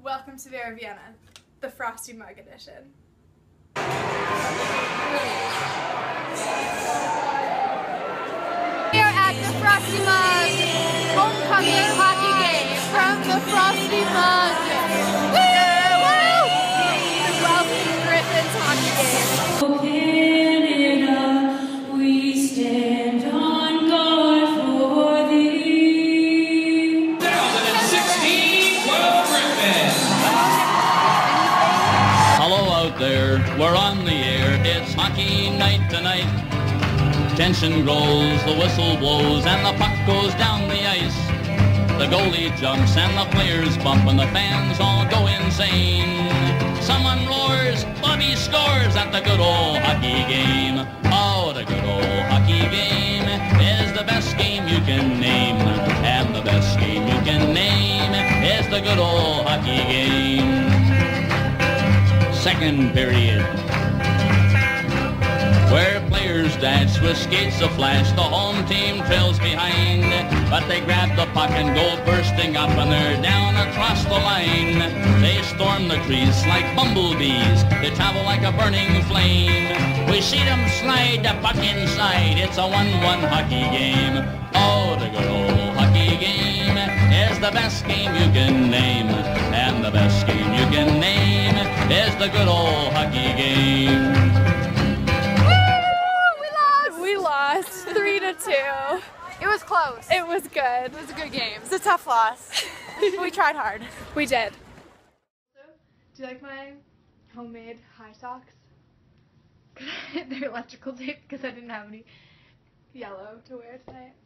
Welcome to Vera Vienna, the Frosty Mug edition. We are at the Frosty Mug homecoming hockey game from the Frosty Mug. Woo! Woo! The Wellesley Griffins hockey game. Canada, we stand on guard for thee. 2016 World Griffins. Hello out there, we're on the air. It's hockey night tonight. Tension grows, the whistle blows, and the puck goes down the ice. The goalie jumps and the players bump and the fans all go insane. Someone roars, Bobby scores at the good old hockey game. Oh, the good old hockey game is the best game you can name. And the best game you can name is the good old hockey game. Second period, where players dance with skates aflash, the home team trails behind, but they grab the puck and go bursting up, and they're down across the line. They storm the crease like bumblebees, they travel like a burning flame. We see them slide the puck inside, it's a 1-1 hockey game. Oh, the good old hockey game is the best game you can name, and the best game you can name is the good old hockey game. 3-2. It was close. It was good. It was a good game. It's a tough loss. We tried hard. We did. Do you like my homemade high socks? They're electrical tape because I didn't have any yellow to wear tonight.